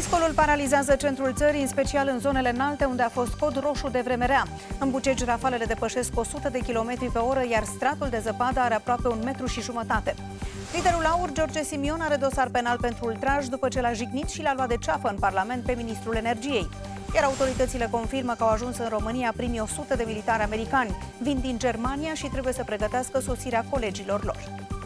Viscolul paralizează centrul țării, în special în zonele înalte, unde a fost cod roșu de vreme rea. În Bucegi, rafalele depășesc 100 de km pe oră, iar stratul de zăpadă are aproape 1,5 m. Liderul AUR, George Simion, are dosar penal pentru ultraj după ce l-a jignit și l-a luat de ceafă în Parlament pe ministrul energiei. Iar autoritățile confirmă că au ajuns în România primii 100 de militari americani. Vin din Germania și trebuie să pregătească sosirea colegilor lor.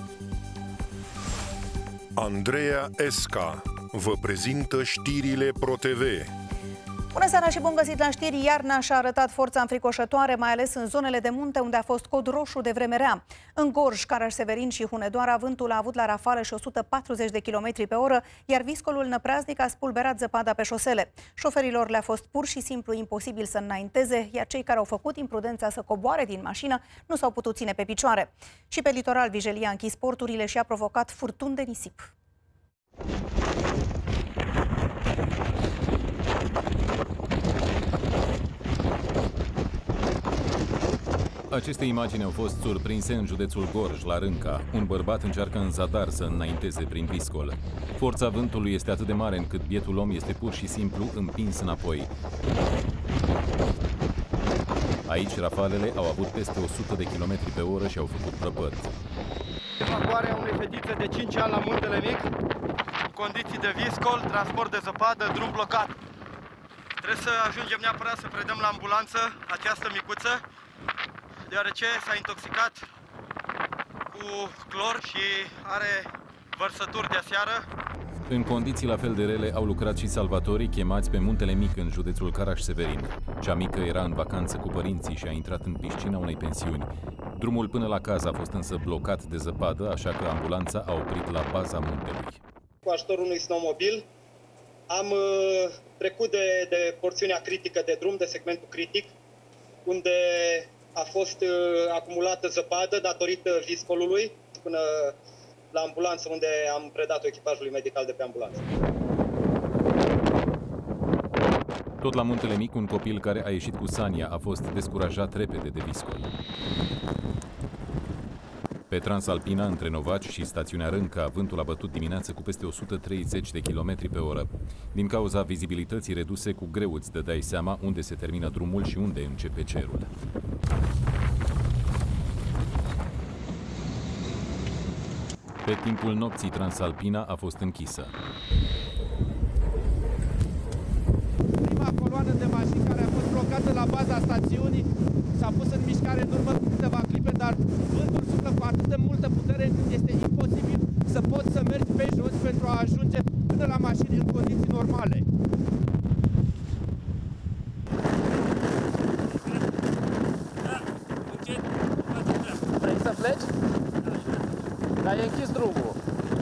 Andreea Esca vă prezintă știrile ProTV. Bună seara și bun găsit la știri! Iarna și-a arătat forța înfricoșătoare, mai ales în zonele de munte, unde a fost cod roșu de vreme rea. În Gorj, Caraș-Severin și Hunedoara, vântul a avut la rafală și 140 de km pe oră, iar viscolul năpraznic a spulberat zăpada pe șosele. Șoferilor le-a fost pur și simplu imposibil să înainteze, iar cei care au făcut imprudența să coboare din mașină nu s-au putut ține pe picioare. Și pe litoral, Vijelia a închis porturile și a provocat furtuni de nisip. Aceste imagini au fost surprinse în județul Gorj, la Rânca. Un bărbat încearcă în zadar să înainteze prin viscol. Forța vântului este atât de mare încât bietul om este pur și simplu împins înapoi. Aici, rafalele au avut peste 100 de km pe oră și au făcut prăpăd. Evacuarea unei fetițe de 5 ani la Muntele Mic, în condiții de viscol, transport de zăpadă, drum blocat. Trebuie să ajungem neapărat să predăm la ambulanță această micuță, deoarece s-a intoxicat cu clor și are vărsături de aseară. În condiții la fel de rele au lucrat și salvatorii chemați pe Muntele Mic, în județul Caraș-Severin. Cea mică era în vacanță cu părinții și a intrat în piscina unei pensiuni. Drumul până la cază a fost însă blocat de zăpadă, așa că ambulanța a oprit la baza muntelui. Cu ajutorul unui snowmobil am trecut de porțiunea critică de drum, de segmentul critic, unde a fost acumulată zăpadă datorită viscolului, până la ambulanță, unde am predat-o echipajului medical de pe ambulanță. Tot la Muntele Mic, un copil care a ieșit cu sania a fost descurajat repede de viscol. Pe Transalpina, între Novaci și stațiunea Rânca, vântul a bătut dimineață cu peste 130 de km pe oră. Din cauza vizibilității reduse, cu greu îți dădeai seama unde se termină drumul și unde începe cerul. Pe timpul nopții, Transalpina a fost închisă. Prima coloană de mașini care a fost blocată la baza stațiunii s-a pus în mișcare în urmă cu câteva clipe, dar vântul suflă cu atât de multă putere încât este imposibil să poți să mergi pe jos pentru a ajunge până la mașini în condiții normale. Vrei să pleci? Dar e închis drumul.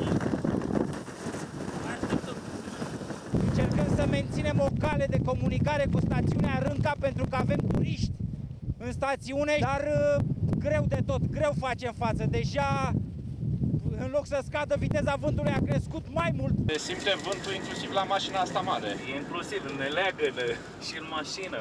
Încercăm să menținem o cale de comunicare cu stațiunea Rânca pentru că avem turiști în stațiune, dar greu de tot, greu facem față. Deja, în loc să scadă, viteza vântului a crescut mai mult. Se simte vântul inclusiv la mașina asta mare. Inclusiv ne leagă și în mașină.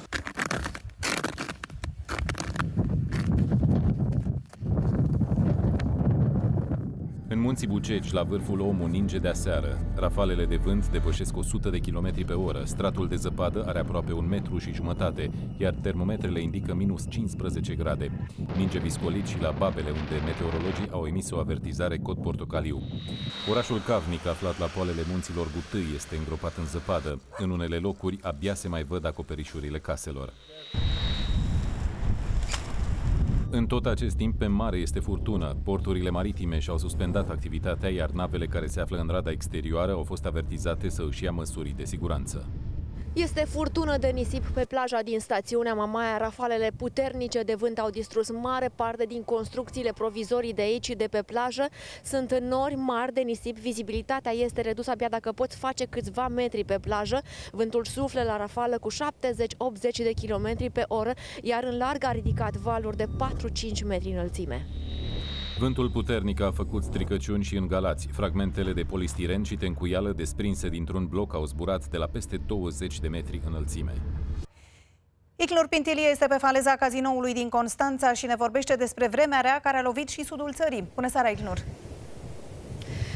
În Munții Bucegi, la vârful Omu, ninge de aseară. Rafalele de vânt depășesc 100 de km pe oră. Stratul de zăpadă are aproape 1,5 m, iar termometrele indică minus 15 grade. Ninge viscolit și la Babele, unde meteorologii au emis o avertizare cod portocaliu. Orașul Cavnic, aflat la poalele munților Butâi, este îngropat în zăpadă. În unele locuri, abia se mai văd acoperișurile caselor. În tot acest timp, pe mare este furtună. Porturile maritime și-au suspendat activitatea, iar navele care se află în rada exterioară au fost avertizate să își ia măsuri de siguranță. Este furtună de nisip pe plaja din stațiunea Mamaia. Rafalele puternice de vânt au distrus mare parte din construcțiile provizorii de aici, de pe plajă. Sunt nori mari de nisip, vizibilitatea este redusă abia dacă poți face câțiva metri pe plajă. Vântul suflă la rafală cu 70-80 de km pe oră, iar în larg a ridicat valuri de 4-5 metri înălțime. Vântul puternic a făcut stricăciuni și în Galați. Fragmentele de polistiren și tencuială desprinse dintr-un bloc au zburat de la peste 20 de metri înălțime. Icnur Pintilie este pe faleza cazinoului din Constanța și ne vorbește despre vremea rea care a lovit și sudul țării. Bună seara, Icnur!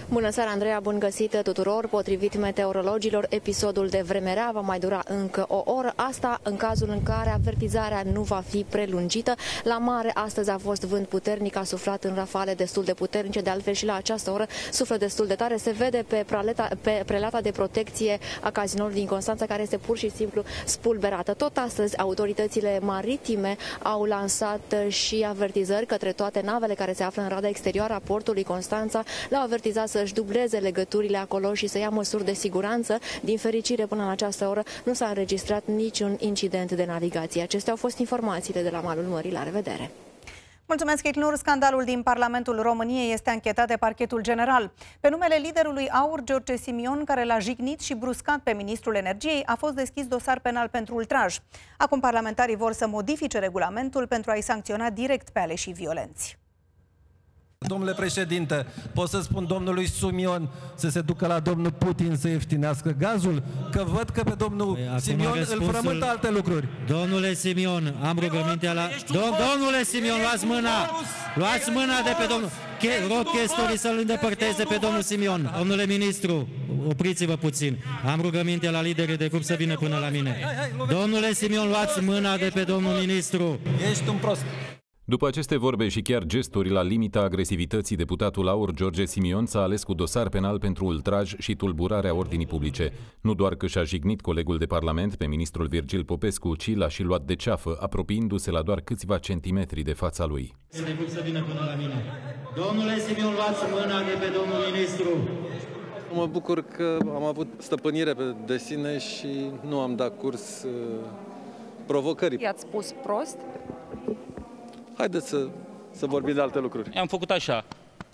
Bună seara, Andreea, bun găsit tuturor! Potrivit meteorologilor, episodul de vreme rea va mai dura încă o oră, asta în cazul în care avertizarea nu va fi prelungită. La mare astăzi a fost vânt puternic, a suflat în rafale destul de puternice, de altfel și la această oră suflă destul de tare. Se vede pe prelata de protecție a cazinoului din Constanța, care este pur și simplu spulberată. Tot astăzi, autoritățile maritime au lansat și avertizări către toate navele care se află în rada exterioară a portului Constanța. Le-au avertizat să-și dubleze legăturile acolo și să ia măsuri de siguranță. Din fericire, până în această oră nu s-a înregistrat niciun incident de navigație. Acestea au fost informațiile de la malul mării. La revedere! Mulțumesc, Icnur. Scandalul din Parlamentul României este anchetat de Parchetul General. Pe numele liderului AUR, George Simion, care l-a jignit și bruscat pe ministrul Energiei, a fost deschis dosar penal pentru ultraj. Acum parlamentarii vor să modifice regulamentul pentru a-i sancționa direct pe aleșii violenți. Domnule președinte, pot să spun domnului Simion să se ducă la domnul Putin să ieftinească gazul? Că văd că pe domnul Simion îl frământă alte lucruri. Domnule Simion, am rugămintea la... Domnule Simion, luați mâna! Luați mâna de pe domnul... Rog chestorii să-l îndepărteze pe domnul Simion. Domnule ministru, opriți-vă puțin. Am rugămintea la liderii de grup să vină până la mine. Domnule Simion, luați mâna de pe domnul ministru. Ești un prost. După aceste vorbe și chiar gesturi la limita agresivității, deputatul AUR George Simion s-a ales cu dosar penal pentru ultraj și tulburarea ordinii publice. Nu doar că și-a jignit colegul de parlament pe ministrul Virgil Popescu, ci l-a și luat de ceafă, apropiindu-se la doar câțiva centimetri de fața lui. Să vină până la mine. Domnule Simion, luați mâna de pe domnul ministru. Mă bucur că am avut stăpânire de sine și nu am dat curs provocării. I-ați spus prost? Haideți să vorbim de alte lucruri. Am făcut așa.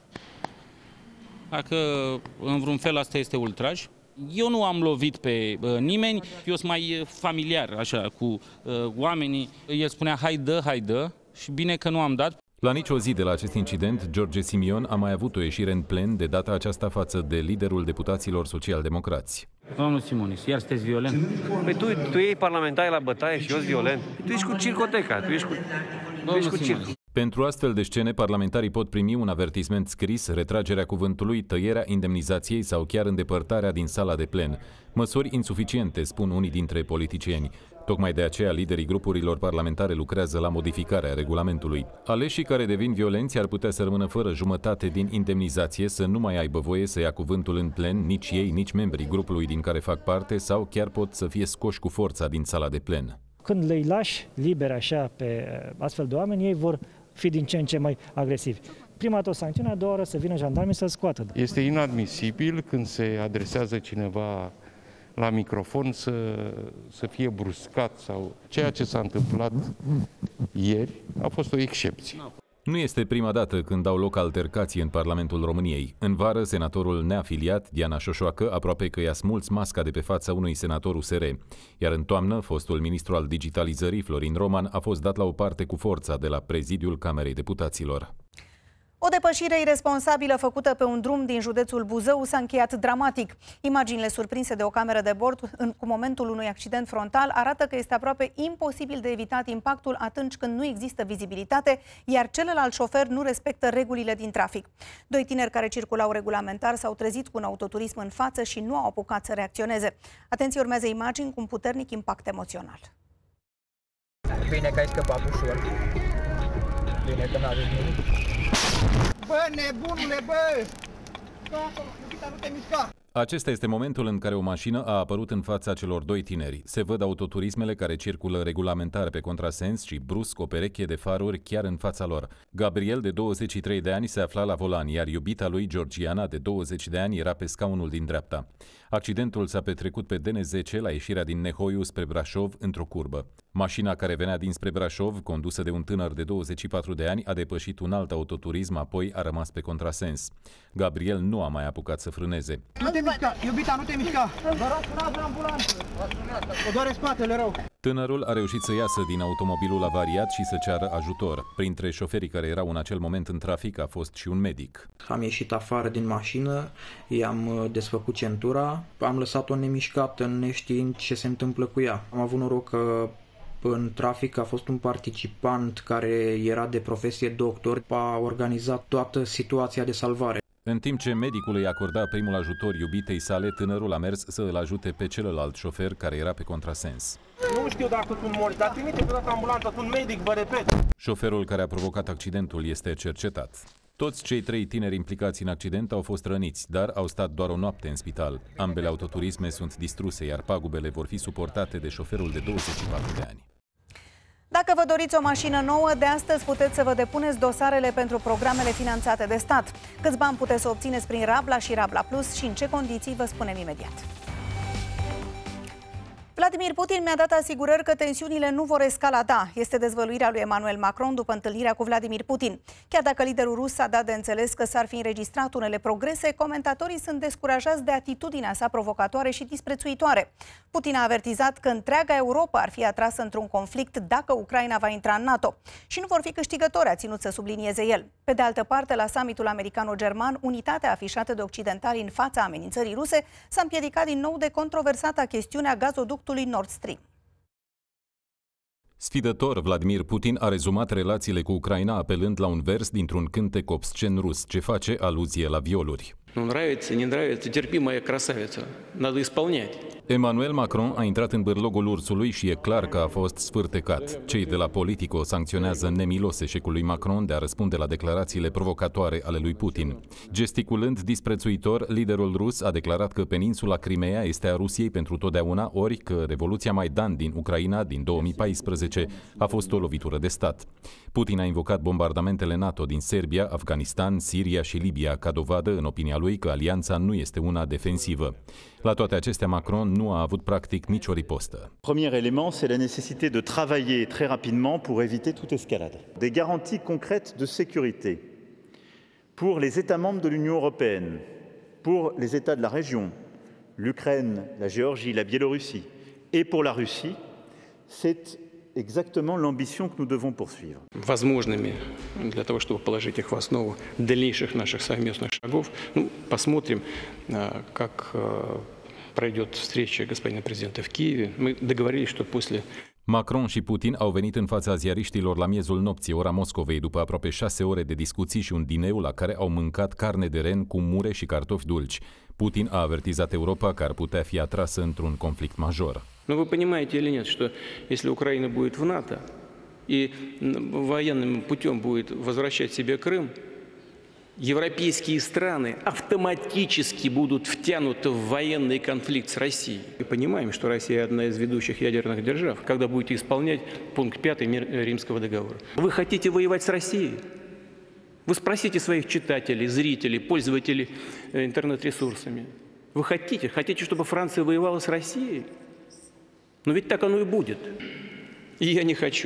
Dacă în vreun fel asta este ultraj. Eu nu am lovit pe nimeni, eu sunt mai familiar așa cu oamenii. El spunea hai dă și bine că nu am dat. La nicio zi de la acest incident, George Simion a mai avut o ieșire în plen, de data aceasta față de liderul deputaților social-democrați. Domnul Simonis, iar sunteți violent? Păi tu iei parlamentari la bătaie și eu sunt violent. Tu ești cu circoteca, tu ești cu circ. Pentru astfel de scene, parlamentarii pot primi un avertisment scris, retragerea cuvântului, tăierea indemnizației sau chiar îndepărtarea din sala de plen. Măsuri insuficiente, spun unii dintre politicieni. Tocmai de aceea, liderii grupurilor parlamentare lucrează la modificarea regulamentului. Aleșii care devin violenți ar putea să rămână fără jumătate din indemnizație, să nu mai aibă voie să ia cuvântul în plen, nici ei, nici membrii grupului din care fac parte, sau chiar pot să fie scoși cu forța din sala de plen. Când le lași liberi așa pe astfel de oameni, ei vor fi din ce în ce mai agresivi. Prima dată o sancțiune, a doua oră să vină jandarmii să-l scoată. Este inadmisibil când se adresează cineva la microfon să fie bruscat sau ceea ce s-a întâmplat ieri a fost o excepție. Nu este prima dată când au loc altercații în Parlamentul României. În vară, senatorul neafiliat, Diana Șoșoacă, aproape că i-a smuls masca de pe fața unui senator USR. Iar în toamnă, fostul ministru al digitalizării, Florin Roman, a fost dat la o parte cu forța de la prezidiul Camerei Deputaților. O depășire iresponsabilă făcută pe un drum din județul Buzău s-a încheiat dramatic. Imaginile surprinse de o cameră de bord cu momentul unui accident frontal arată că este aproape imposibil de evitat impactul atunci când nu există vizibilitate, iar celălalt șofer nu respectă regulile din trafic. Doi tineri care circulau regulamentar s-au trezit cu un autoturism în față și nu au apucat să reacționeze. Atenție, urmează imagini cu un puternic impact emoțional. Bine că ai scăpat ușor. Bine că n-a venit. Bă, nebunule, bă! Nu te mișca! Acesta este momentul în care o mașină a apărut în fața celor doi tineri. Se văd autoturismele care circulă regulamentar pe contrasens și brusc o pereche de faruri chiar în fața lor. Gabriel, de 23 de ani, se afla la volan, iar iubita lui, Georgiana, de 20 de ani, era pe scaunul din dreapta. Accidentul s-a petrecut pe DN10 la ieșirea din Nehoiu spre Brașov, într-o curbă. Mașina care venea dinspre Brașov, condusă de un tânăr de 24 de ani, a depășit un alt autoturism, apoi a rămas pe contrasens. Gabriel nu a mai apucat să frâneze. Nu te mișca, iubita, nu te mișca! Vă rog, sunați la ambulanță! O doare spatele rău! Tânărul a reușit să iasă din automobilul avariat și să ceară ajutor. Printre șoferii care erau în acel moment în trafic a fost și un medic. Am ieșit afară din mașină, i-am desfăcut centura, am lăsat-o nemișcată, neștiind ce se întâmplă cu ea. Am avut noroc că în trafic a fost un participant care era de profesie doctor, a organizat toată situația de salvare. În timp ce medicul îi acorda primul ajutor iubitei sale, tânărul a mers să îl ajute pe celălalt șofer care era pe contrasens. Nu știu dacă tu mori, dar trimite deodată ambulanța, tu un medic, vă repet. Șoferul care a provocat accidentul este cercetat. Toți cei 3 tineri implicați în accident au fost răniți, dar au stat doar o noapte în spital. Ambele autoturisme sunt distruse, iar pagubele vor fi suportate de șoferul de 24 de ani. Dacă vă doriți o mașină nouă, de astăzi puteți să vă depuneți dosarele pentru programele finanțate de stat. Câți bani puteți să obțineți prin Rabla și Rabla Plus și în ce condiții, vă spunem imediat. Vladimir Putin mi-a dat asigurări că tensiunile nu vor escalada. Este dezvăluirea lui Emmanuel Macron după întâlnirea cu Vladimir Putin. Chiar dacă liderul rus a dat de înțeles că s-ar fi înregistrat unele progrese, comentatorii sunt descurajați de atitudinea sa provocatoare și disprețuitoare. Putin a avertizat că întreaga Europa ar fi atrasă într-un conflict dacă Ucraina va intra în NATO. Și nu vor fi câștigători, a ținut să sublinieze el. Pe de altă parte, la summitul americano-german, unitatea afișată de occidentali în fața amenințării ruse s-a împiedicat din nou de controversata chestiunea gazoductului Nord Stream. Sfidător, Vladimir Putin a rezumat relațiile cu Ucraina apelând la un vers dintr-un cântec obscen rus, ce face aluzie la violuri. Nu nравится, не нравится, терпи, моя красавица. Надо исполнять. Emmanuel Macron a intrat în bârlogul ursului și e clar că a fost sfârtecat. Cei de la Politico sancționează nemilos eșecul lui Macron de a răspunde la declarațiile provocatoare ale lui Putin. Gesticulând disprețuitor, liderul rus a declarat că peninsula Crimea este a Rusiei pentru totdeauna, ori că Revoluția Maidan din Ucraina din 2014 a fost o lovitură de stat. Putin a invocat bombardamentele NATO din Serbia, Afganistan, Siria și Libia ca dovadă, în opinia lui, că alianța nu este una defensivă. La toate acestea, Macron nu a avut practic nicio ripostă. Premier élément, c'est la nécessité de travailler très rapidement pour éviter toute escalade. Des garanties concrètes de sécurité pour les États membres de l'Union européenne, pour les États de la région, l'Ukraine, la Géorgie, la Biélorussie, et pour la Russie, c'est exactement l'ambition que nous devons poursuivre. Возможными для того, чтобы положить их в основу дальнейших наших совместных шагов. Ну, посмотрим, как пройдет встреча господина президента в Киеве. Мы договорились, что после... Macron și Putin au venit în fața ziariștilor la miezul nopții, ora Moscovei, după aproape 6 ore de discuții și un dineu la care au mâncat carne de ren cu mure și cartofi dulci. Putin a avertizat Europa că ar putea fi atrasă într-un conflict major. Но вы понимаете или нет, что если Украина будет в НАТО и военным путем будет возвращать себе Крым, европейские страны автоматически будут втянуты в военный конфликт с Россией. Мы понимаем, что Россия одна из ведущих ядерных держав, когда будете исполнять пункт 5 Римского договора. Вы хотите воевать с Россией? Вы спросите своих читателей, зрителей, пользователей интернет-ресурсами. Вы хотите, чтобы Франция воевала с Россией? Но ведь так оно и будет. И я не хочу.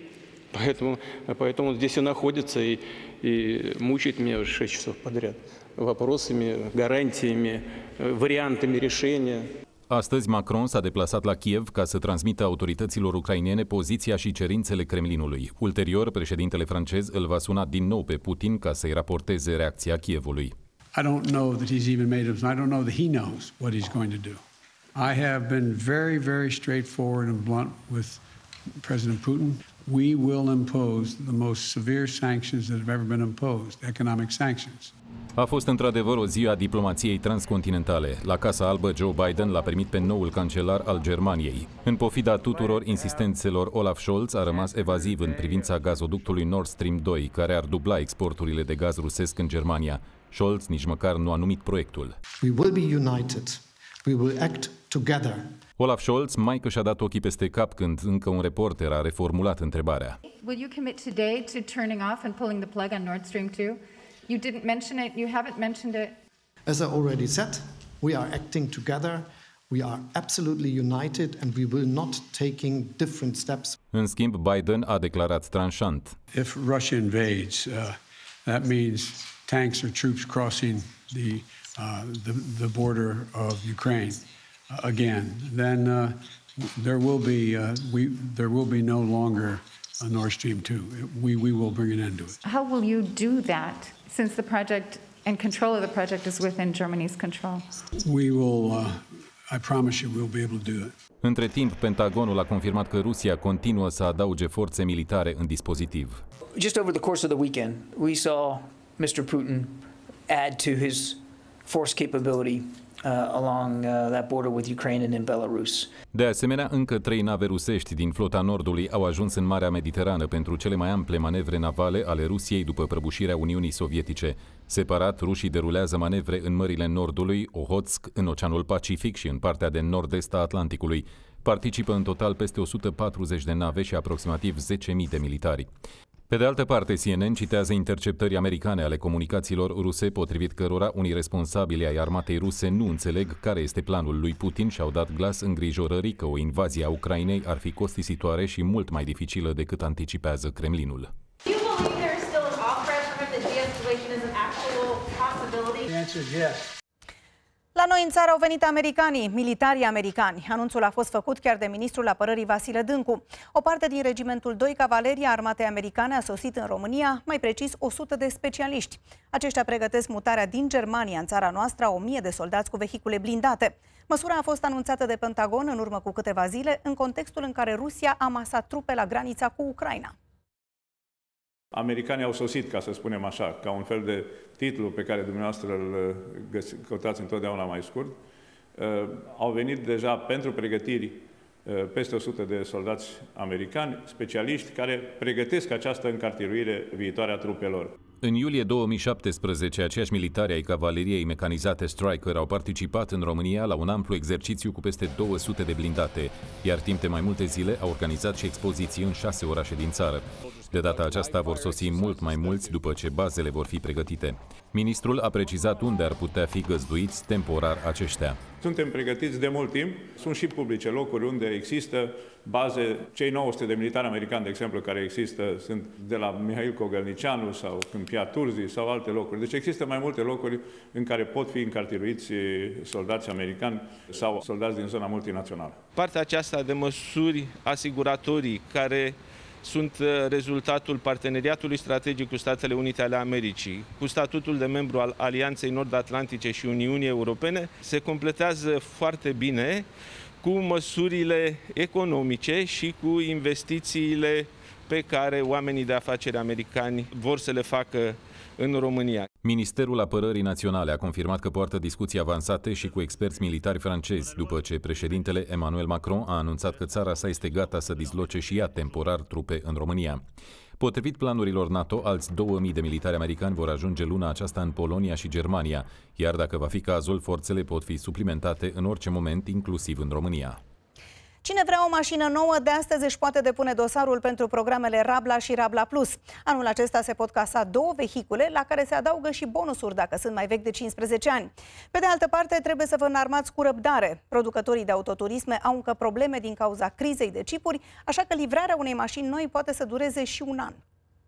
Поэтому здесь и находится и мучает меня уже 6 часов подряд вопросами, гарантиями, вариантами решения. Astăzi, Macron s-a deplasat la Kiev ca să transmită autorităților ucrainene poziția și cerințele Kremlinului. Ulterior, președintele francez îl va suna din nou pe Putin ca să-i raporteze reacția Kievului. I don't know that he's even made up. I don't know that he knows what he's going to do. I have been very, very straightforward and blunt with President Putin. We will impose the most severe sanctions that have ever been imposed, economic sanctions. A fost într-adevăr o zi a diplomației transcontinentale. La Casa Albă, Joe Biden l-a primit pe noul cancelar al Germaniei. În pofida tuturor insistențelor, Olaf Scholz a rămas evaziv în privința gazoductului Nord Stream 2, care ar dubla exporturile de gaz rusesc în Germania. Scholz nici măcar nu a numit proiectul. We will be united. We will act together. Olaf Scholz mai că și-a dat ochii peste cap când încă un reporter a reformulat întrebarea. Will you commit today to turning off and pulling the plug on Nord Stream 2? You didn't mention it, you haven't mentioned it. As I already said, we are acting together. We are absolutely united and we will not taking different steps. În schimb, Biden a declarat tranșant. If Russia invades, that means tanks or troops crossing the border of Ukraine again. Then there will be no longer a Nord Stream 2. We will bring an end to it. How will you do that since the project and control of the project is within Germany's control? We will, I promise you, we'll be able to do it. Între timp, Pentagonul a confirmat că Rusia continuă să adauge forțe militare în dispozitiv. Just over the course of the weekend, we saw Mr. Putin add to his force capability along that border with Ukraine and in Belarus. De asemenea, încă 3 nave rusești din flota Nordului au ajuns în Marea Mediterană pentru cele mai ample manevre navale ale Rusiei după prăbușirea Uniunii Sovietice. Separat, rușii derulează manevre în mările Nordului, Ohotsk, în Oceanul Pacific și în partea de nord-est a Atlanticului. Participă în total peste 140 de nave și aproximativ 10.000 de militari. Pe de altă parte, CNN citează interceptări americane ale comunicațiilor ruse, potrivit cărora unii responsabili ai armatei ruse nu înțeleg care este planul lui Putin și au dat glas îngrijorării că o invazie a Ucrainei ar fi costisitoare și mult mai dificilă decât anticipează Kremlinul. La noi în țară au venit americanii, militarii americani. Anunțul a fost făcut chiar de ministrul apărării Vasile Dâncu. O parte din regimentul 2 Cavaleria Armatei Americane a sosit în România, mai precis 100 de specialiști. Aceștia pregătesc mutarea din Germania în țara noastră a 1000 de soldați cu vehicule blindate. Măsura a fost anunțată de Pentagon în urmă cu câteva zile, în contextul în care Rusia a masat trupe la granița cu Ucraina. Americanii au sosit, ca să spunem așa, ca un fel de titlu pe care dumneavoastră îl căutați întotdeauna mai scurt. Au venit deja pentru pregătiri peste 100 de soldați americani, specialiști, care pregătesc această încartiruire viitoare a trupelor. În iulie 2017, aceiași militari ai cavaleriei mecanizate Stryker au participat în România la un amplu exercițiu cu peste 200 de blindate, iar timp de mai multe zile au organizat și expoziții în 6 orașe din țară. De data aceasta vor sosi mult mai mulți după ce bazele vor fi pregătite. Ministrul a precizat unde ar putea fi găzduiți temporar aceștia. Suntem pregătiți de mult timp. Sunt și publice locuri unde există baze. Cei 900 de militari americani, de exemplu, care există, sunt de la Mihail Cogălnicianu sau Câmpia Turzii sau alte locuri. Deci există mai multe locuri în care pot fi încartiruiți soldați americani sau soldați din zona multinațională. Partea aceasta de măsuri asiguratorii care sunt rezultatul parteneriatului strategic cu Statele Unite ale Americii, cu statutul de membru al Alianței Nord-Atlantice și Uniunii Europene, se completează foarte bine cu măsurile economice și cu investițiile pe care oamenii de afaceri americani vor să le facă în România. Ministerul Apărării Naționale a confirmat că poartă discuții avansate și cu experți militari francezi, după ce președintele Emmanuel Macron a anunțat că țara sa este gata să disloce și ea temporar trupe în România. Potrivit planurilor NATO, alți 2000 de militari americani vor ajunge luna aceasta în Polonia și Germania, iar dacă va fi cazul, forțele pot fi suplimentate în orice moment, inclusiv în România. Cine vrea o mașină nouă, de astăzi își poate depune dosarul pentru programele Rabla și Rabla Plus. Anul acesta se pot casa 2 vehicule, la care se adaugă și bonusuri dacă sunt mai vechi de 15 ani. Pe de altă parte, trebuie să vă înarmați cu răbdare. Producătorii de autoturisme au încă probleme din cauza crizei de chipuri, așa că livrarea unei mașini noi poate să dureze și un an.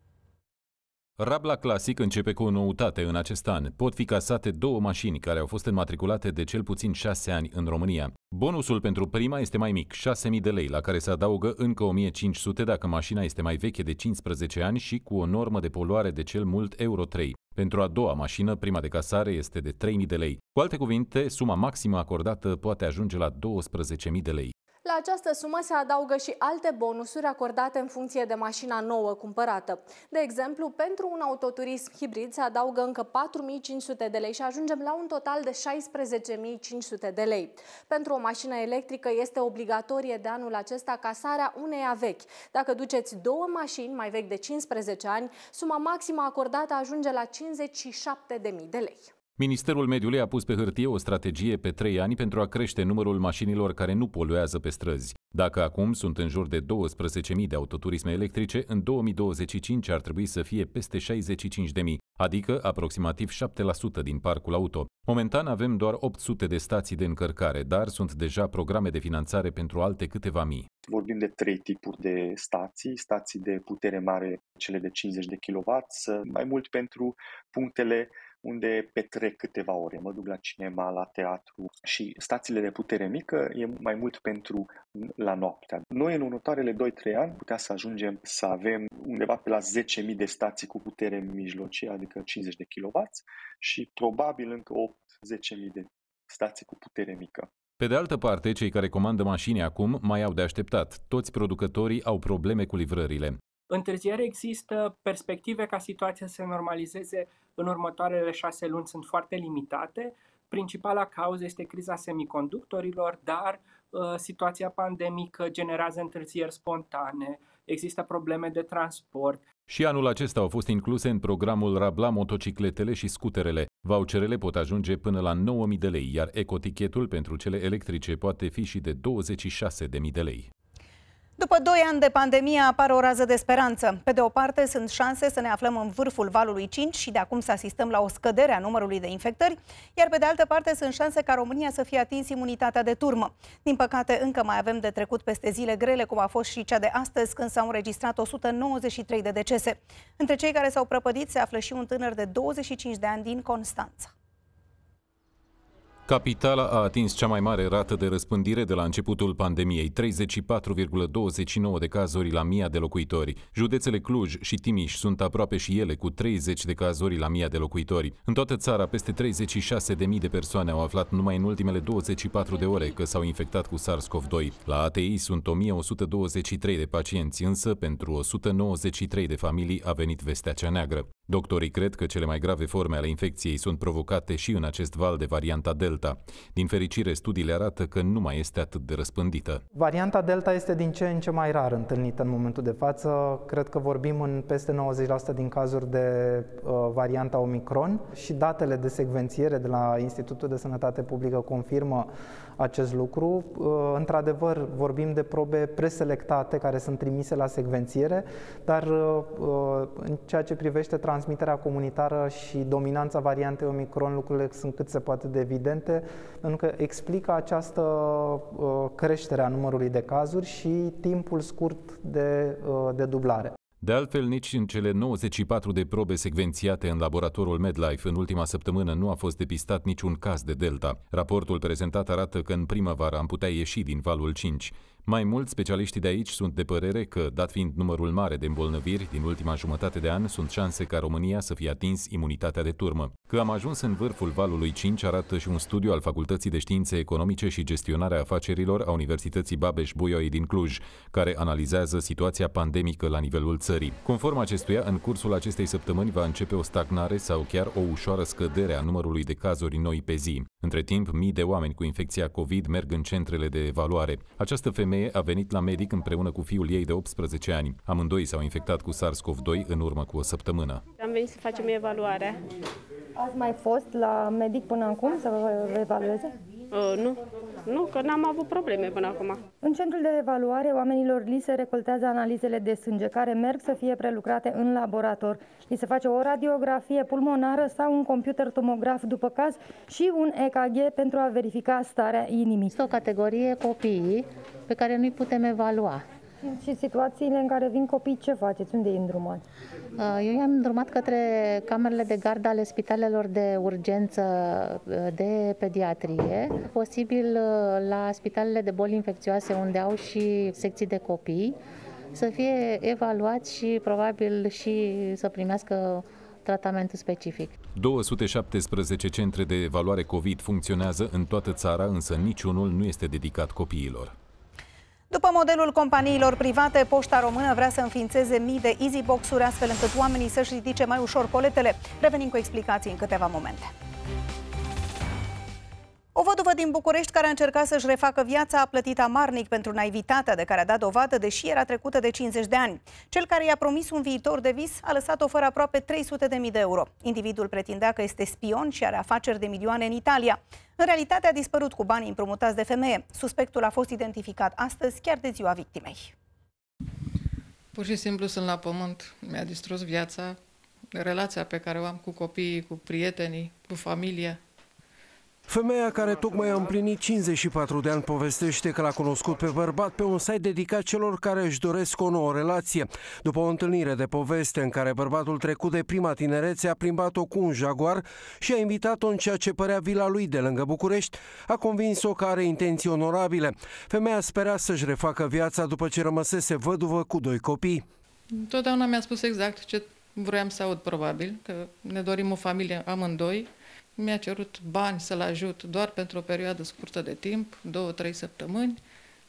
Rabla Classic începe cu o noutate în acest an. Pot fi casate 2 mașini care au fost înmatriculate de cel puțin 6 ani în România. Bonusul pentru prima este mai mic, 6.000 de lei, la care se adaugă încă 1.500 dacă mașina este mai veche de 15 ani și cu o normă de poluare de cel mult Euro 3. Pentru a doua mașină, prima de casare este de 3.000 de lei. Cu alte cuvinte, suma maximă acordată poate ajunge la 12.000 de lei. La această sumă se adaugă și alte bonusuri acordate în funcție de mașina nouă cumpărată. De exemplu, pentru un autoturism hibrid se adaugă încă 4.500 de lei și ajungem la un total de 16.500 de lei. Pentru o mașină electrică este obligatorie de anul acesta casarea uneia vechi. Dacă duceți 2 mașini mai vechi de 15 ani, suma maximă acordată ajunge la 57.000 de lei. Ministerul Mediului a pus pe hârtie o strategie pe 3 ani pentru a crește numărul mașinilor care nu poluează pe străzi. Dacă acum sunt în jur de 12.000 de autoturisme electrice, în 2025 ar trebui să fie peste 65.000, adică aproximativ 7% din parcul auto. Momentan avem doar 800 de stații de încărcare, dar sunt deja programe de finanțare pentru alte câteva mii. Vorbim de 3 tipuri de stații de putere mare, cele de 50 de kW, mai mult pentru punctele unde petrec câteva ore. Mă duc la cinema, la teatru, și stațiile de putere mică e mai mult pentru la noaptea. Noi în următoarele 2-3 ani putea să ajungem să avem undeva pe la 10.000 de stații cu putere mijlocie, adică 50 de kW, și probabil încă 8-10.000 de stații cu putere mică. Pe de altă parte, cei care comandă mașini acum mai au de așteptat. Toți producătorii au probleme cu livrările. Întârziere există, perspective ca situația să se normalizeze în următoarele 6 luni sunt foarte limitate. Principala cauză este criza semiconductorilor, dar situația pandemică generează întârzieri spontane, există probleme de transport. Și anul acesta au fost incluse în programul Rabla motocicletele și scuterele. Voucherele pot ajunge până la 9.000 de lei, iar ecotichetul pentru cele electrice poate fi și de 26.000 de lei. După 2 ani de pandemie apare o rază de speranță. Pe de o parte, sunt șanse să ne aflăm în vârful valului 5 și de acum să asistăm la o scădere a numărului de infectări, iar pe de altă parte sunt șanse ca România să fie atins imunitatea de turmă. Din păcate, încă mai avem de trecut peste zile grele, cum a fost și cea de astăzi, când s-au înregistrat 193 de decese. Între cei care s-au prăpădit se află și un tânăr de 25 de ani din Constanța. Capitala a atins cea mai mare rată de răspândire de la începutul pandemiei, 34,29 de cazuri la 1000 de locuitori. Județele Cluj și Timiș sunt aproape și ele, cu 30 de cazuri la 1000 de locuitori. În toată țara, peste 36.000 de persoane au aflat numai în ultimele 24 de ore că s-au infectat cu SARS-CoV-2. La ATI sunt 1123 de pacienți, însă pentru 193 de familii a venit vestea cea neagră. Doctorii cred că cele mai grave forme ale infecției sunt provocate și în acest val de varianta Delta. Din fericire, studiile arată că nu mai este atât de răspândită. Varianta Delta este din ce în ce mai rar întâlnită în momentul de față. Cred că vorbim în peste 90% din cazuri de varianta Omicron și datele de secvențiere de la Institutul de Sănătate Publică confirmă acest lucru. Într-adevăr, vorbim de probe preselectate care sunt trimise la secvențiere, dar în ceea ce privește transmiterea comunitară și dominanța variantei Omicron, lucrurile sunt cât se poate de evidente, pentru că explică această creștere a numărului de cazuri și timpul scurt de dublare. De altfel, nici în cele 94 de probe secvențiate în laboratorul MedLife în ultima săptămână nu a fost depistat niciun caz de Delta. Raportul prezentat arată că în primăvară am putea ieși din valul 5. Mai mult, specialiștii de aici sunt de părere că, dat fiind numărul mare de îmbolnăviri din ultima jumătate de an, sunt șanse ca România să fie atins imunitatea de turmă. Că am ajuns în vârful valului 5 arată și un studiu al Facultății de Științe Economice și Gestionarea Afacerilor a Universității Babeș-Bolyai din Cluj, care analizează situația pandemică la nivelul țării. Conform acestuia, în cursul acestei săptămâni va începe o stagnare sau chiar o ușoară scădere a numărului de cazuri noi pe zi. Între timp, mii de oameni cu infecția COVID merg în centrele de evaluare. Această femeie a venit la medic împreună cu fiul ei de 18 ani. Amândoi s-au infectat cu SARS-CoV-2 în urmă cu o săptămână. Am venit să facem evaluarea. Ați mai fost la medic până acum să vă evalueze? Nu, că n-am avut probleme până acum. În centrul de evaluare, oamenilor li se recoltează analizele de sânge care merg să fie prelucrate în laborator. Li se face o radiografie pulmonară sau un computer tomograf după caz și un EKG pentru a verifica starea inimii. Este o categorie copiii pe care nu-i putem evalua. Și situațiile în care vin copii, ce faceți? Unde îi îndrumați? Eu i-am îndrumat către camerele de gardă ale spitalelor de urgență de pediatrie, posibil la spitalele de boli infecțioase unde au și secții de copii, să fie evaluați și probabil și să primească tratamentul specific. 217 centre de evaluare COVID funcționează în toată țara, însă niciunul nu este dedicat copiilor. După modelul companiilor private, Poșta Română vrea să înființeze mii de EasyBox-uri, astfel încât oamenii să-și ridice mai ușor coletele. Revenim cu explicații în câteva momente. O văduvă din București care a încercat să-și refacă viața a plătit amarnic pentru naivitatea de care a dat dovadă, deși era trecută de 50 de ani. Cel care i-a promis un viitor de vis a lăsat-o fără aproape 300.000 de euro. Individul pretindea că este spion și are afaceri de milioane în Italia. În realitate a dispărut cu banii împrumutați de femeie. Suspectul a fost identificat astăzi, chiar de ziua victimei. Pur și simplu sunt la pământ. Mi-a distrus viața, relația pe care o am cu copiii, cu prietenii, cu familia. Femeia care tocmai a împlinit 54 de ani povestește că l-a cunoscut pe bărbat pe un site dedicat celor care își doresc o nouă relație. După o întâlnire de poveste în care bărbatul trecut de prima tinerețe a plimbat-o cu un Jaguar și a invitat-o în ceea ce părea vila lui de lângă București, a convins-o că are intenții onorabile. Femeia spera să-și refacă viața după ce rămăsese văduvă cu 2 copii. Totdeauna mi-a spus exact ce vroiam să aud, probabil, că ne dorim o familie amândoi. Mi-a cerut bani să-l ajut doar pentru o perioadă scurtă de timp, 2-3 săptămâni.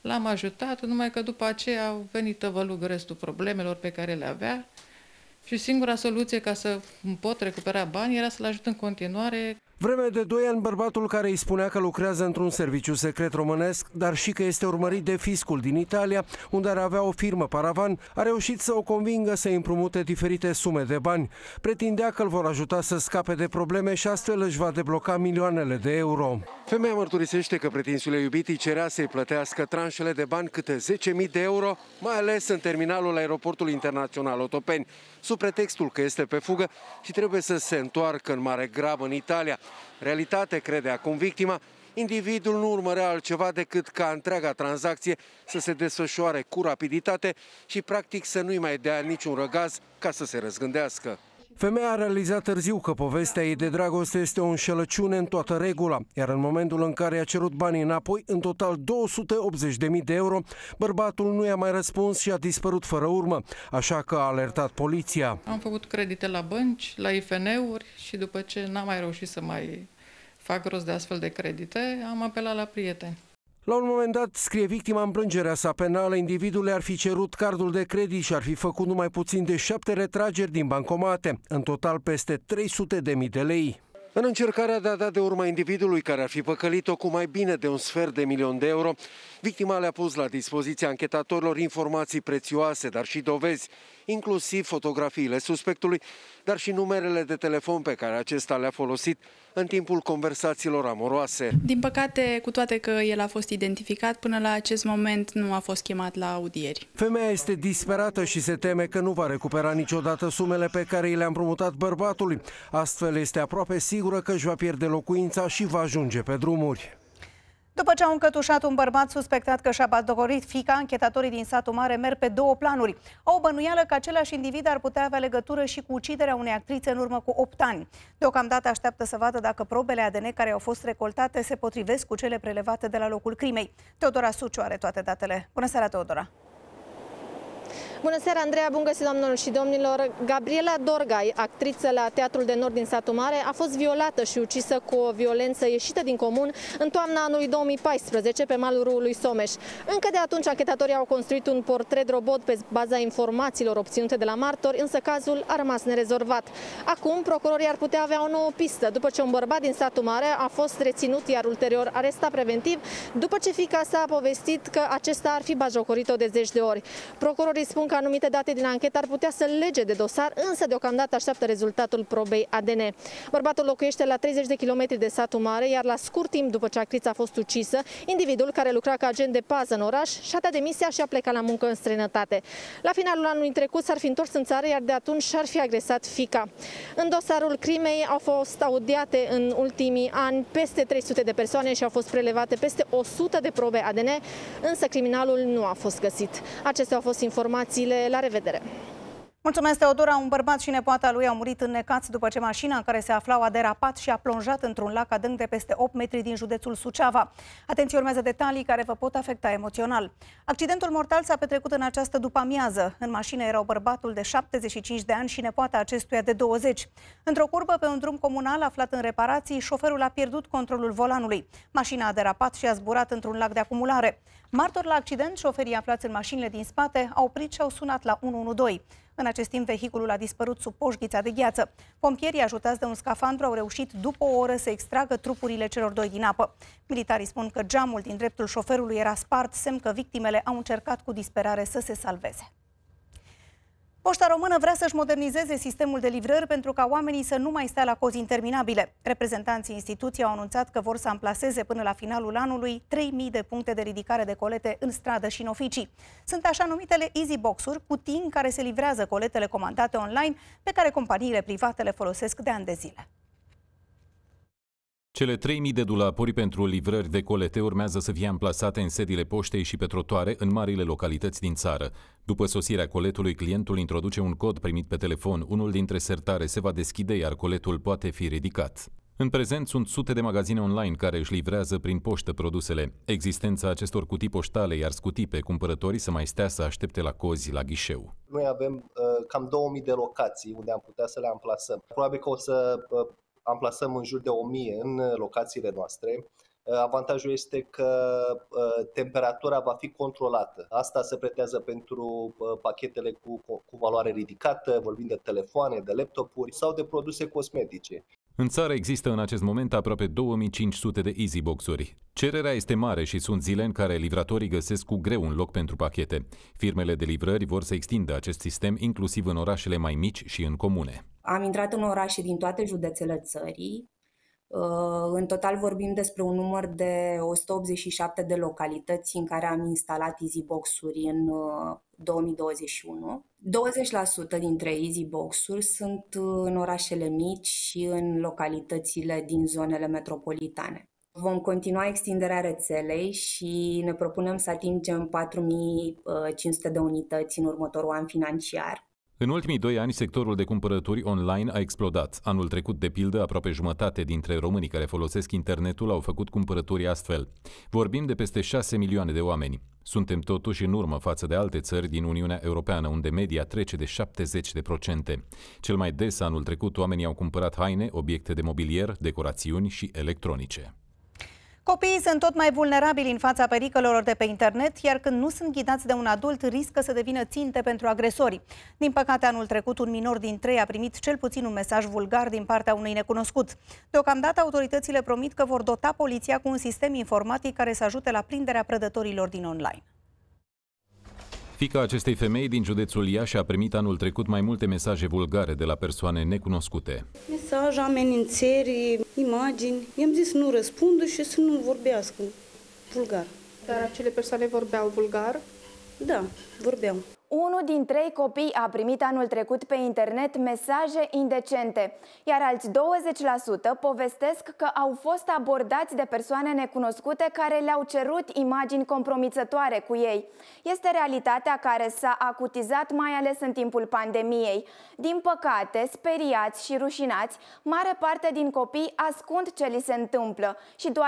l-am ajutat, numai că după aceea au venit tăvălug restul problemelor pe care le avea și singura soluție ca să pot recupera bani era să-l ajut în continuare. Vreme de 2 ani, bărbatul care îi spunea că lucrează într-un serviciu secret românesc, dar și că este urmărit de fiscul din Italia, unde ar avea o firmă paravan, a reușit să o convingă să împrumute diferite sume de bani. Pretindea că îl vor ajuta să scape de probleme și astfel își va debloca milioanele de euro. Femeia mărturisește că pretinsul iubitii cerea să-i plătească tranșele de bani câte 10.000 de euro, mai ales în terminalul aeroportului internațional Otopeni, sub pretextul că este pe fugă și trebuie să se întoarcă în mare grabă în Italia. Realitate, crede acum victima, individul nu urmărea altceva decât ca întreaga tranzacție să se desfășoare cu rapiditate și practic să nu-i mai dea niciun răgaz ca să se răzgândească. Femeia a realizat târziu că povestea ei de dragoste este o înșelăciune în toată regula, iar în momentul în care i-a cerut banii înapoi, în total 280.000 de euro, bărbatul nu i-a mai răspuns și a dispărut fără urmă, așa că a alertat poliția. Am făcut credite la bănci, la IFN-uri și după ce n-am mai reușit să mai fac rost de astfel de credite, am apelat la prieteni. La un moment dat, scrie victima în plângerea sa penală, individul le-ar fi cerut cardul de credit și ar fi făcut numai puțin de 7 retrageri din bancomate, în total peste 300.000 de lei. În încercarea de a da de urma individului care ar fi păcălit-o cu mai bine de 250.000 de euro, victima le-a pus la dispoziția anchetatorilor informații prețioase, dar și dovezi, inclusiv fotografiile suspectului, dar și numerele de telefon pe care acesta le-a folosit în timpul conversațiilor amoroase. Din păcate, cu toate că el a fost identificat, până la acest moment nu a fost chemat la audieri. Femeia este disperată și se teme că nu va recupera niciodată sumele pe care i le-a împrumutat bărbatului. Astfel este aproape sigură că își va pierde locuința și va ajunge pe drumuri. După ce au încătușat un bărbat suspectat că și-a batjocorit fiica, anchetatorii din satul mare merg pe 2 planuri. Au o bănuială că același individ ar putea avea legătură și cu uciderea unei actrițe în urmă cu 8 ani. Deocamdată așteaptă să vadă dacă probele ADN care au fost recoltate se potrivesc cu cele prelevate de la locul crimei. Teodora Suciu are toate datele. Bună seara, Teodora! Bună seara, Andreea, bun găsit, doamnelor și domnilor! Gabriela Dorgai, actriță la Teatrul de Nord din satul mare, a fost violată și ucisă cu o violență ieșită din comun în toamna anului 2014 pe malul râului Someș. Încă de atunci, anchetatorii au construit un portret robot pe baza informațiilor obținute de la martori, însă cazul a rămas nerezolvat. Acum, procurorii ar putea avea o nouă pistă, după ce un bărbat din satul mare a fost reținut, iar ulterior arestat preventiv, după ce fiica sa a povestit că acesta ar fi batjocorit-o de 10 de ori. Procurorii spun că anumite date din anchetă ar putea să lege de dosar, însă deocamdată așteaptă rezultatul probei ADN. Bărbatul locuiește la 30 de kilometri de satul mare, iar la scurt timp după ce actrița a fost ucisă, individul care lucra ca agent de pază în oraș și-a dat demisia și a plecat la muncă în străinătate. La finalul anului trecut s-ar fi întors în țară, iar de atunci și-ar fi agresat fiica. În dosarul crimei au fost audiate în ultimii ani peste 300 de persoane și au fost prelevate peste 100 de probe ADN, însă criminalul nu a fost găsit. Acestea au fost informațiile. La revedere! Mulțumesc, Teodora! Un bărbat și nepoata lui au murit înnecați după ce mașina în care se aflau a derapat și a plonjat într-un lac adânc de peste 8 metri din județul Suceava. Atenție, urmează detalii care vă pot afecta emoțional. Accidentul mortal s-a petrecut în această după-amiază. În mașină erau bărbatul de 75 de ani și nepoata acestuia de 20. Într-o curbă pe un drum comunal aflat în reparații, șoferul a pierdut controlul volanului. Mașina a derapat și a zburat într-un lac de acumulare. Martori la accident, șoferii aflați în mașinile din spate au oprit și au sunat la 112. În acest timp, vehiculul a dispărut sub poșghița de gheață. Pompierii, ajutați de un scafandru, au reușit după o oră să extragă trupurile celor 2 din apă. Militarii spun că geamul din dreptul șoferului era spart, semn că victimele au încercat cu disperare să se salveze. Poșta Română vrea să-și modernizeze sistemul de livrări pentru ca oamenii să nu mai stea la cozi interminabile. Reprezentanții instituției au anunțat că vor să amplaseze până la finalul anului 3.000 de puncte de ridicare de colete în stradă și în oficii. Sunt așa numitele easy box-uri, cutii în care se livrează coletele comandate online, pe care companiile private le folosesc de ani de zile. Cele 3.000 de dulapuri pentru livrări de colete urmează să fie amplasate în sediile poștei și pe trotuare în marile localități din țară. După sosirea coletului, clientul introduce un cod primit pe telefon, unul dintre sertare se va deschide, iar coletul poate fi ridicat. În prezent sunt sute de magazine online care își livrează prin poștă produsele. Existența acestor cutii poștale i-ar scuti pe cumpărătorii să mai stea să aștepte la cozi la ghișeu. Noi avem cam 2000 de locații unde am putea să le amplasăm. Probabil că o să amplasăm în jur de 1000 în locațiile noastre. Avantajul este că temperatura va fi controlată. Asta se pretează pentru pachetele cu valoare ridicată, vorbim de telefoane, de laptopuri sau de produse cosmetice. În țară există în acest moment aproape 2500 de EasyBox-uri. Cererea este mare și sunt zile în care livratorii găsesc cu greu un loc pentru pachete. Firmele de livrări vor să extindă acest sistem inclusiv în orașele mai mici și în comune. Am intrat în orașe din toate județele țării. În total vorbim despre un număr de 187 de localități în care am instalat EasyBox-uri în 2021. 20% dintre EasyBox-uri sunt în orașele mici și în localitățile din zonele metropolitane. Vom continua extinderea rețelei și ne propunem să atingem 4500 de unități în următorul an financiar. În ultimii 2 ani, sectorul de cumpărături online a explodat. Anul trecut, de pildă, aproape jumătate dintre românii care folosesc internetul au făcut cumpărături astfel. Vorbim de peste 6 milioane de oameni. Suntem totuși în urmă față de alte țări din Uniunea Europeană, unde media trece de 70%. Cel mai des, anul trecut, oamenii au cumpărat haine, obiecte de mobilier, decorațiuni și electronice. Copiii sunt tot mai vulnerabili în fața pericolelor de pe internet, iar când nu sunt ghidați de un adult, riscă să devină ținte pentru agresori. Din păcate, anul trecut, un minor din 3 a primit cel puțin un mesaj vulgar din partea unui necunoscut. Deocamdată, autoritățile promit că vor dota poliția cu un sistem informatic care să ajute la prinderea prădătorilor din online. Fiica acestei femei din județul Iași a primit anul trecut mai multe mesaje vulgare de la persoane necunoscute. Mesaje, amenințări, imagini. I-am zis nu răspundă și să nu vorbească vulgar. Dar acele persoane vorbeau vulgar? Da, vorbeau. Unul din 3 copii a primit anul trecut pe internet mesaje indecente, iar alți 20% povestesc că au fost abordați de persoane necunoscute care le-au cerut imagini compromițătoare cu ei. Este realitatea care s-a acutizat mai ales în timpul pandemiei. Din păcate, speriați și rușinați, mare parte din copii ascund ce li se întâmplă și doar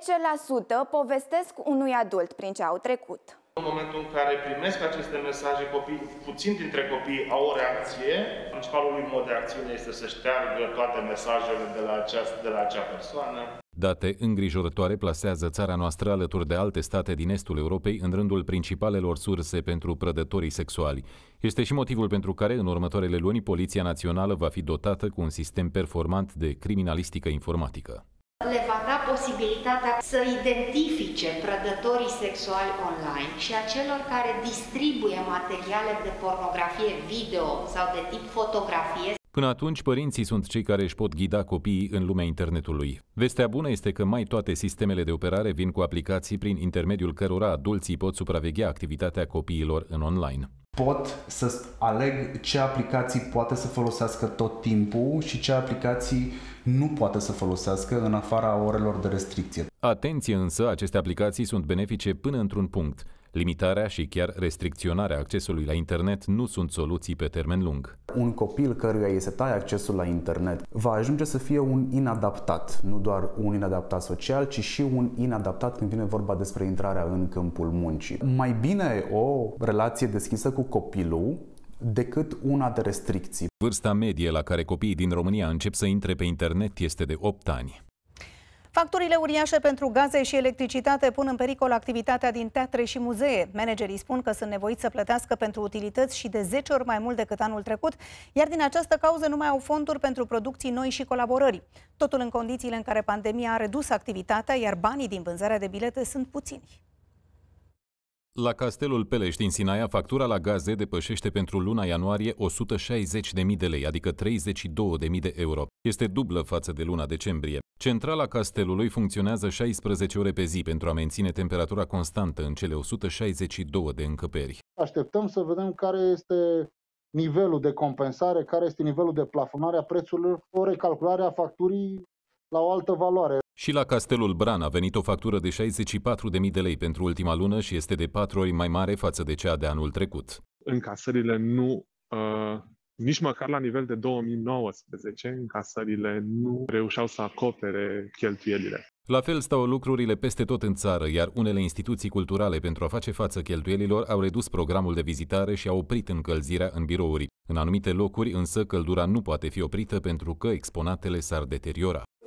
10% povestesc unui adult prin ce au trecut. În momentul în care primesc aceste mesaje, puțin dintre copii au o reacție. Principalul lui mod de acțiune este să șteargă toate mesajele de la acea persoană. Date îngrijorătoare plasează țara noastră alături de alte state din estul Europei în rândul principalelor surse pentru prădătorii sexuali. Este și motivul pentru care în următoarele luni Poliția Națională va fi dotată cu un sistem performant de criminalistică informatică. Le va da posibilitatea să identifice prădătorii sexuali online și a celor care distribuie materiale de pornografie video sau de tip fotografie. Până atunci, părinții sunt cei care își pot ghida copiii în lumea internetului. Vestea bună este că mai toate sistemele de operare vin cu aplicații prin intermediul cărora adulții pot supraveghea activitatea copiilor în online. Pot să aleg ce aplicații poate să folosească tot timpul și ce aplicații nu poate să folosească în afara orelor de restricție. Atenție însă, aceste aplicații sunt benefice până într-un punct. Limitarea și chiar restricționarea accesului la internet nu sunt soluții pe termen lung. Un copil căruia îi se taie accesul la internet va ajunge să fie un inadaptat, nu doar un inadaptat social, ci și un inadaptat când vine vorba despre intrarea în câmpul muncii. Mai bine o relație deschisă cu copilul decât una de restricții. Vârsta medie la care copiii din România încep să intre pe internet este de 8 ani. Facturile uriașe pentru gaze și electricitate pun în pericol activitatea din teatre și muzee. Managerii spun că sunt nevoiți să plătească pentru utilități și de 10 ori mai mult decât anul trecut, iar din această cauză nu mai au fonduri pentru producții noi și colaborări. Totul în condițiile în care pandemia a redus activitatea, iar banii din vânzarea de bilete sunt puțini. La Castelul Peleș din Sinaia, factura la gaze depășește pentru luna ianuarie 160.000 de lei, adică 32.000 de euro. Este dublă față de luna decembrie. Centrala Castelului funcționează 16 ore pe zi pentru a menține temperatura constantă în cele 162 de încăperi. Așteptăm să vedem care este nivelul de compensare, care este nivelul de plafonare a prețurilor, o recalculare a facturii la o altă valoare. Și la Castelul Bran a venit o factură de 64.000 de lei pentru ultima lună și este de 4 ori mai mare față de cea de anul trecut. Încasările nu, nici măcar la nivel de 2019, încasările nu reușeau să acopere cheltuielile. La fel stau lucrurile peste tot în țară, iar unele instituții culturale, pentru a face față cheltuielilor, au redus programul de vizitare și au oprit încălzirea în birouri. În anumite locuri, însă, căldura nu poate fi oprită pentru că exponatele s-ar deteriora.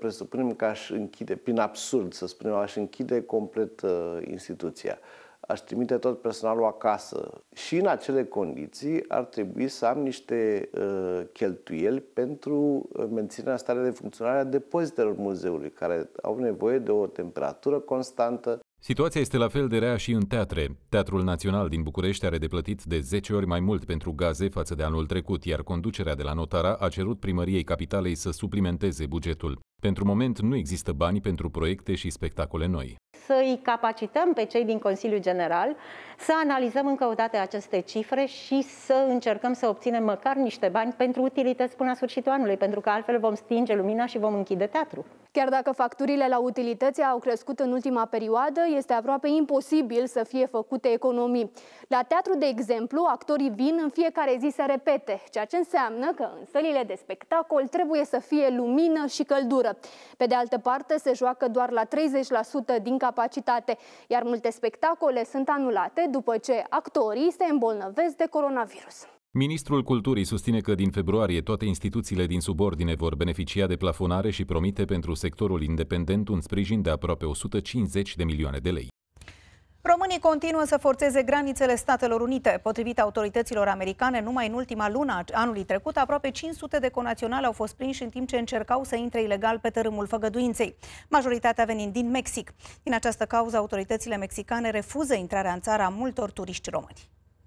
presupunem că aș închide, prin absurd să spunem, aș închide complet instituția. Aș trimite tot personalul acasă și în acele condiții ar trebui să am niște cheltuieli pentru menținerea stare de funcționare a depozitelor muzeului, care au nevoie de o temperatură constantă. Situația este la fel de rea și în teatre. Teatrul Național din București are de plătit de 10 ori mai mult pentru gaze față de anul trecut, iar conducerea de la Notara a cerut Primăriei Capitalei să suplimenteze bugetul. Pentru moment nu există bani pentru proiecte și spectacole noi. Să-i capacităm pe cei din Consiliul General, să analizăm încă o dată aceste cifre și să încercăm să obținem măcar niște bani pentru utilități până la sfârșitul anului, pentru că altfel vom stinge lumina și vom închide teatru. Chiar dacă facturile la utilități au crescut în ultima perioadă, este aproape imposibil să fie făcute economii. La teatru, de exemplu, actorii vin în fiecare zi să repete, ceea ce înseamnă că în sălile de spectacol trebuie să fie lumină și căldură. Pe de altă parte, se joacă doar la 30% din capacitate, iar multe spectacole sunt anulate după ce actorii se îmbolnăvesc de coronavirus. Ministrul Culturii susține că din februarie toate instituțiile din subordine vor beneficia de plafonare și promite pentru sectorul independent un sprijin de aproape 150 de milioane de lei. Românii continuă să forțeze granițele Statelor Unite. Potrivit autorităților americane, numai în ultima lună anului trecut, aproape 500 de conaționali au fost prinși în timp ce încercau să intre ilegal pe tărâmul făgăduinței, majoritatea venind din Mexic. Din această cauză, autoritățile mexicane refuză intrarea în țară a multor turiști români.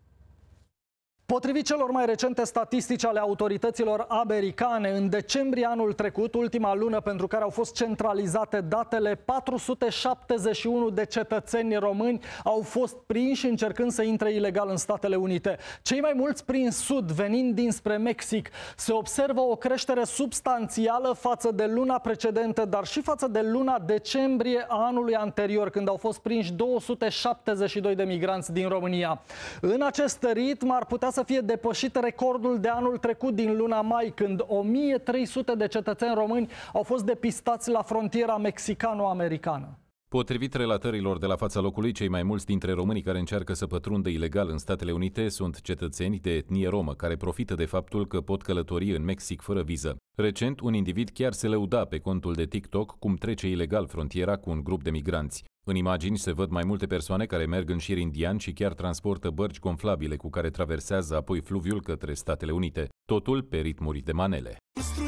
Potrivit celor mai recente statistici ale autorităților americane, în decembrie anul trecut, ultima lună pentru care au fost centralizate datele, 471 de cetățeni români au fost prinși încercând să intre ilegal în Statele Unite. Cei mai mulți prin sud, venind dinspre Mexic. Se observă o creștere substanțială față de luna precedentă, dar și față de luna decembrie a anului anterior, când au fost prinși 272 de migranți din România. În acest ritm ar putea să fie depășit recordul de anul trecut din luna mai, când 1300 de cetățeni români au fost depistați la frontiera mexicano-americană. Potrivit relatărilor de la fața locului, cei mai mulți dintre românii care încearcă să pătrundă ilegal în Statele Unite sunt cetățeni de etnie romă, care profită de faptul că pot călători în Mexic fără viză. Recent, un individ chiar se lăuda pe contul de TikTok cum trece ilegal frontiera cu un grup de migranți. În imagini se văd mai multe persoane care merg în șir indian și chiar transportă bărci gonflabile cu care traversează apoi fluviul către Statele Unite. Totul pe ritmuri de manele.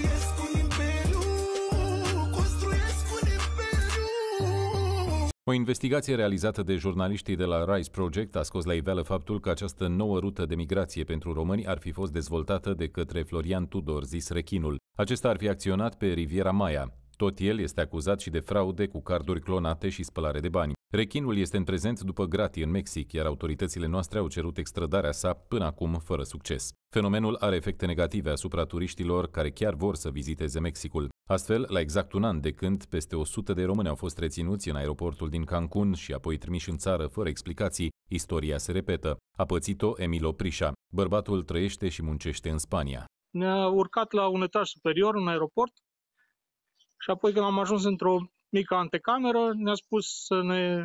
O investigație realizată de jurnaliștii de la Rise Project a scos la iveală faptul că această nouă rută de migrație pentru români ar fi fost dezvoltată de către Florian Tudor, zis Rechinul. Acesta ar fi acționat pe Riviera Maya. Tot el este acuzat și de fraude cu carduri clonate și spălare de bani. Rechinul este în prezent după gratii în Mexic, iar autoritățile noastre au cerut extradarea sa până acum fără succes. Fenomenul are efecte negative asupra turiștilor care chiar vor să viziteze Mexicul. Astfel, la exact un an de când peste 100 de români au fost reținuți în aeroportul din Cancun și apoi trimiși în țară fără explicații, istoria se repetă. A pățit-o Emilo Prișa. Bărbatul trăiește și muncește în Spania. Ne-a urcat la un etaj superior în aeroport și apoi când am ajuns într-o mică antecameră, ne-a spus să ne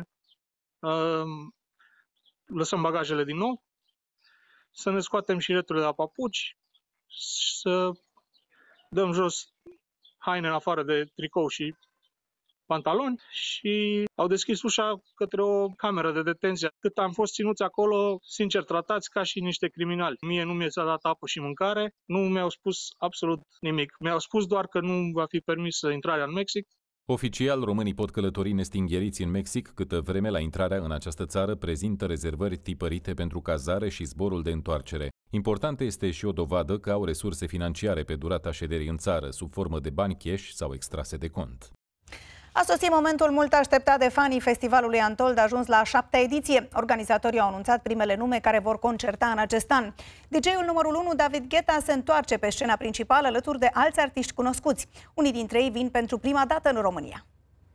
lăsăm bagajele din nou, să ne scoatem șireturile de la papuci, să dăm jos haine în afară de tricou și pantaloni și au deschis ușa către o cameră de detenție. Cât am fost ținuți acolo, sincer tratați ca și niște criminali. Mie nu mi-a dat apă și mâncare, nu mi-au spus absolut nimic. Mi-au spus doar că nu va fi permisă intrarea în Mexic. Oficial, românii pot călători nestingheriți în Mexic, câtă vreme la intrarea în această țară prezintă rezervări tipărite pentru cazare și zborul de întoarcere. Importantă este și o dovadă că au resurse financiare pe durata șederii în țară, sub formă de bani cash sau extrase de cont. A sosit momentul mult așteptat de fanii festivalului Antold, ajuns la 7-a ediție. Organizatorii au anunțat primele nume care vor concerta în acest an. DJ-ul numărul 1, David Guetta, se întoarce pe scena principală alături de alți artiști cunoscuți. Unii dintre ei vin pentru prima dată în România.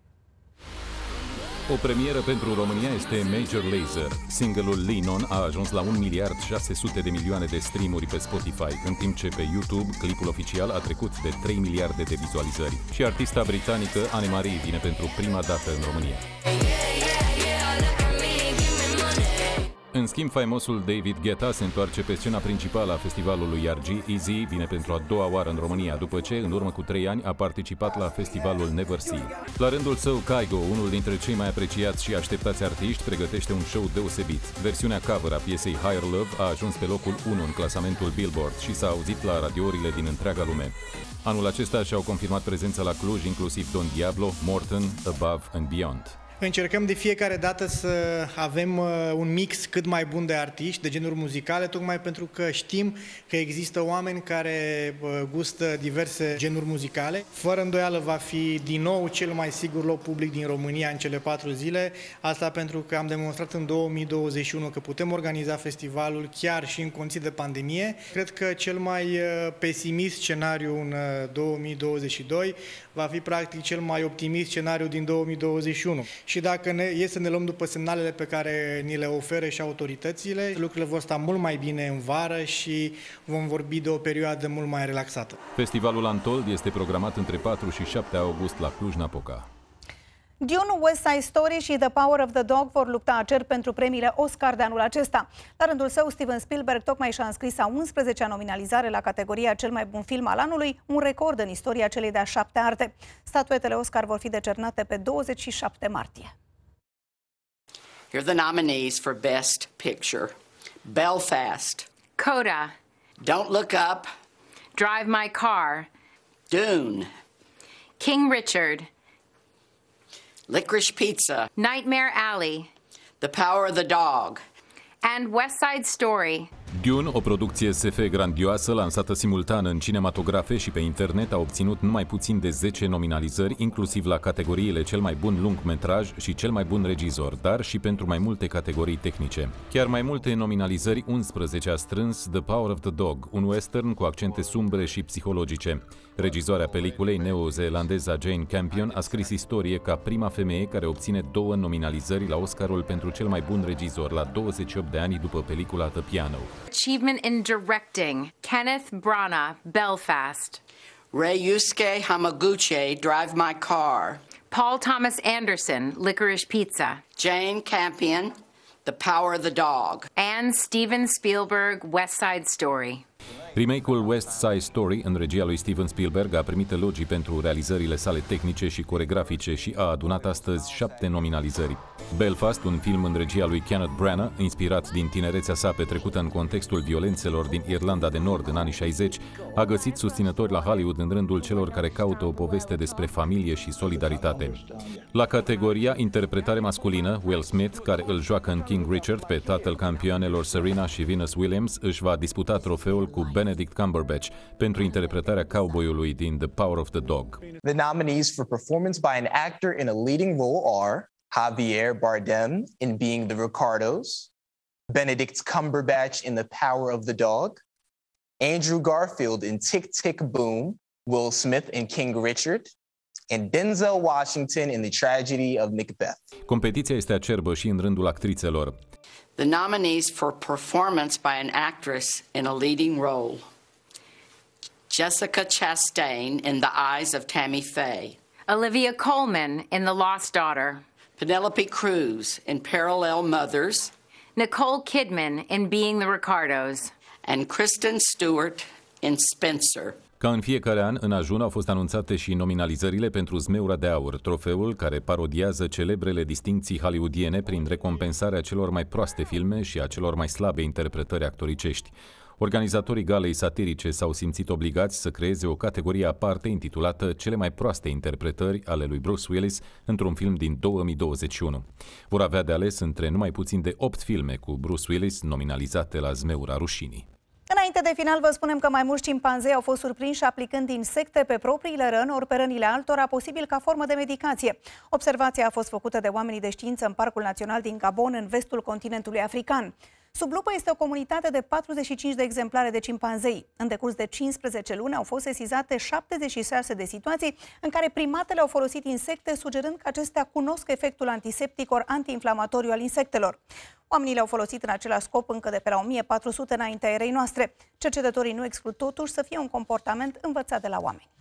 O premieră pentru România este Major Lazer. Single-ul Lean On a ajuns la 1.600 de milioane de streamuri pe Spotify, în timp ce pe YouTube clipul oficial a trecut de 3 miliarde de vizualizări. Și artista britanică Anne-Marie vine pentru prima dată în România. În schimb, faimosul David Guetta se întoarce pe scena principală a festivalului, iar G-Eazy vine pentru a doua oară în România, după ce, în urmă cu 3 ani, a participat la festivalul Never See. La rândul său, Kygo, unul dintre cei mai apreciați și așteptați artiști, pregătește un show deosebit. Versiunea cover a piesei Higher Love a ajuns pe locul 1 în clasamentul Billboard și s-a auzit la radiourile din întreaga lume. Anul acesta și-au confirmat prezența la Cluj, inclusiv Don Diablo, Morten, Above and Beyond. Încercăm de fiecare dată să avem un mix cât mai bun de artiști, de genuri muzicale, tocmai pentru că știm că există oameni care gustă diverse genuri muzicale. Fără îndoială va fi din nou cel mai sigur loc public din România în cele 4 zile. Asta pentru că am demonstrat în 2021 că putem organiza festivalul chiar și în condiții de pandemie. Cred că cel mai pesimist scenariu în 2022 va fi practic cel mai optimist scenariu din 2021. Și dacă e să ne luăm după semnalele pe care ni le oferă și autoritățile, lucrurile vor sta mult mai bine în vară și vom vorbi de o perioadă mult mai relaxată. Festivalul Untold este programat între 4 și 7 august la Cluj-Napoca. Dune, West Side Story și The Power of the Dog vor lupta a cer pentru premiile Oscar de anul acesta. La rândul său, Steven Spielberg tocmai și-a înscris a 11-a nominalizare la categoria cel mai bun film al anului, un record în istoria celei de-a 7-a arte. Statuetele Oscar vor fi decernate pe 27 martie. Here are the nominees for Best Picture: Belfast, Coda, Don't Look Up, Drive My Car, Dune, King Richard, Licorice Pizza, Nightmare Alley, The Power of the Dog, and West Side Story. Dune, o producție SF grandioasă, lansată simultan în cinematografe și pe internet, a obținut numai puțin de 10 nominalizări, inclusiv la categoriile cel mai bun lungmetraj și cel mai bun regizor, dar și pentru mai multe categorii tehnice. Chiar mai multe nominalizări, 11 a strâns The Power of the Dog, un western cu accente sumbre și psihologice. Regizoarea peliculei, neozeelandeza Jane Campion, a scris istorie ca prima femeie care obține 2 nominalizări la Oscarul pentru cel mai bun regizor la 28 de ani după pelicula The Piano. Achievement in Directing, Kenneth Branagh, Belfast. Ryusuke Hamaguchi, Drive My Car, Paul Thomas Anderson, Licorice Pizza. Jane Campion, The Power of the Dog, and Steven Spielberg, West Side Story. Remake-ul West Side Story, în regia lui Steven Spielberg, a primit elogii pentru realizările sale tehnice și coregrafice și a adunat astăzi 7 nominalizări. Belfast, un film în regia lui Kenneth Branagh, inspirat din tinerețea sa petrecută în contextul violențelor din Irlanda de Nord în anii 60, a găsit susținători la Hollywood în rândul celor care caută o poveste despre familie și solidaritate. La categoria interpretare masculină, Will Smith, care îl joacă în King Richard pe tatăl campioanelor Serena și Venus Williams, își va disputa trofeul cu Benedict Cumberbatch pentru interpretarea cowboyului din The Power of the Dog. The nominees for performance by an actor in a leading role are Javier Bardem in Being the Ricardos, Benedict Cumberbatch in The Power of the Dog, Andrew Garfield in Tick, Tick, Boom, Will Smith in King Richard, and Denzel Washington in The Tragedy of Macbeth. Competiția este acerbă și în rândul actrițelor. The nominees for performance by an actress in a leading role: Jessica Chastain in The Eyes of Tammy Faye, Olivia Colman in The Lost Daughter, Penelope Cruz in Parallel Mothers, Nicole Kidman in Being the Ricardos, and Kristen Stewart in Spencer. Ca în fiecare an, în ajun au fost anunțate și nominalizările pentru Zmeura de Aur, trofeul care parodiază celebrele distincții hollywoodiene prin recompensarea celor mai proaste filme și a celor mai slabe interpretări actoricești. Organizatorii galei satirice s-au simțit obligați să creeze o categorie aparte intitulată Cele mai proaste interpretări ale lui Bruce Willis într-un film din 2021. Vor avea de ales între numai puțin de 8 filme cu Bruce Willis nominalizate la Zmeura Rușinii. Înainte de final, vă spunem că mai mulți cimpanzei au fost surprinși aplicând insecte pe propriile răni ori pe rănile altora, posibil ca formă de medicație. Observația a fost făcută de oamenii de știință în Parcul Național din Gabon, în vestul continentului african. Sub lupă este o comunitate de 45 de exemplare de cimpanzei. În decurs de 15 luni au fost sesizate 76 de situații în care primatele au folosit insecte, sugerând că acestea cunosc efectul antiseptic ori antiinflamatoriu al insectelor. Oamenii le-au folosit în același scop încă de pe la 1400 înaintea erei noastre. Cercetătorii nu exclud totuși să fie un comportament învățat de la oameni.